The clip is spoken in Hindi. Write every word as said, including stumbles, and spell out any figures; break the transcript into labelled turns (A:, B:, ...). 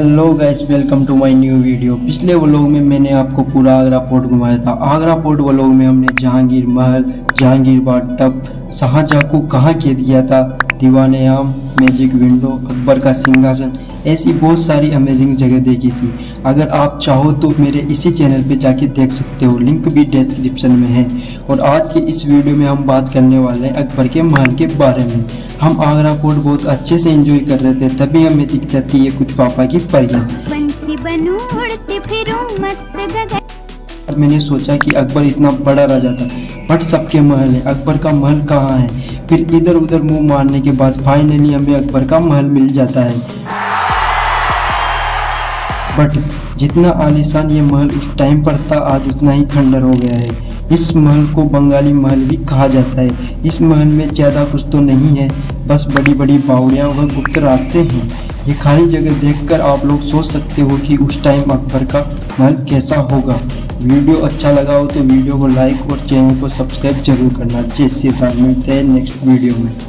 A: Hello guys, welcome to my new video. पिछले व्लॉग में मैंने आपको पूरा आगरा फोर्ट घुमाया था। आगरा फोर्ट व्लॉग में हमने जहांगीर महल, जहांगीर बाथ, शाहजहां को कहाँ कैद किया था, दीवाने आम, मैजिक विंडो, अकबर का सिंहासन, ऐसी बहुत सारी अमेजिंग जगह देखी थी। अगर आप चाहो तो मेरे इसी चैनल पे जाके देख सकते हो, लिंक भी डिस्क्रिप्शन में है। और आज के इस वीडियो में हम बात करने वाले हैं अकबर के महल के बारे में। हम आगरा फोर्ट बहुत अच्छे से एंजॉय कर रहे थे, तभी हमें दिख जाती है कुछ पापा की परियां। मैंने सोचा कि अकबर इतना बड़ा राजा था, बट सबके महल है, अकबर का महल कहाँ है। फिर इधर उधर मुंह मारने के बाद फाइनली हमें अकबर का महल मिल जाता है। बट जितना आलीशान ये महल उस टाइम पर था, आज उतना ही खंडर हो गया है। इस महल को बंगाली महल भी कहा जाता है। इस महल में ज़्यादा कुछ तो नहीं है, बस बड़ी बड़ी बावड़ियाँ व गुप्त रास्ते हैं। ये खाली जगह देखकर आप लोग सोच सकते हो कि उस टाइम अकबर का महल कैसा होगा। वीडियो अच्छा लगा हो तो वीडियो को लाइक और चैनल को सब्सक्राइब जरूर करना। जय श्री राम, मिलते हैं नेक्स्ट वीडियो में।